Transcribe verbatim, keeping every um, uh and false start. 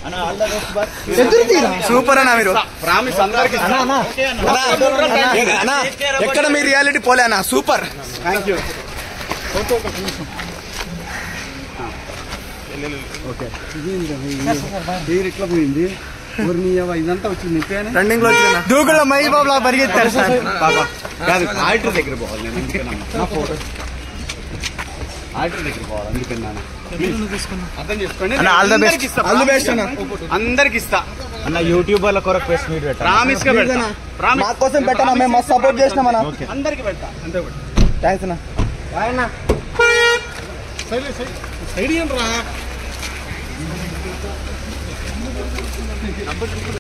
super అన్న మీరు ఎక్కడ మీ రియాలిటీ పోలే అన్న సూపర్ థ్యాంక్ యూ ఎట్లా పోయింది ఇదంతా వచ్చింది రన్నింగ్ లో దూకుల్లో మహి బాబులా పరిగెత్తారు సార్ కాదు ఆడిటర్ దగ్గర పోవాలి నేను అందుకన్నా ఫోటో ఆడిటర్ దగ్గర పోవాలి అందుకన్నా అర్థం చేసుకోండి అందరికి ఇస్తా అన్న యూట్యూబర్ల కొరకు ప్రెస్ మీట్ పెట్టా ప్రామిస్ గా పెడతా మా కోసం పెట్టాను మేము మస్తు సపోర్ట్ చేసినాం అన్న అందరికి పెడతా అంతే థ్యాంక్స్ అన్న బాయ్ అన్న సైడ్ రా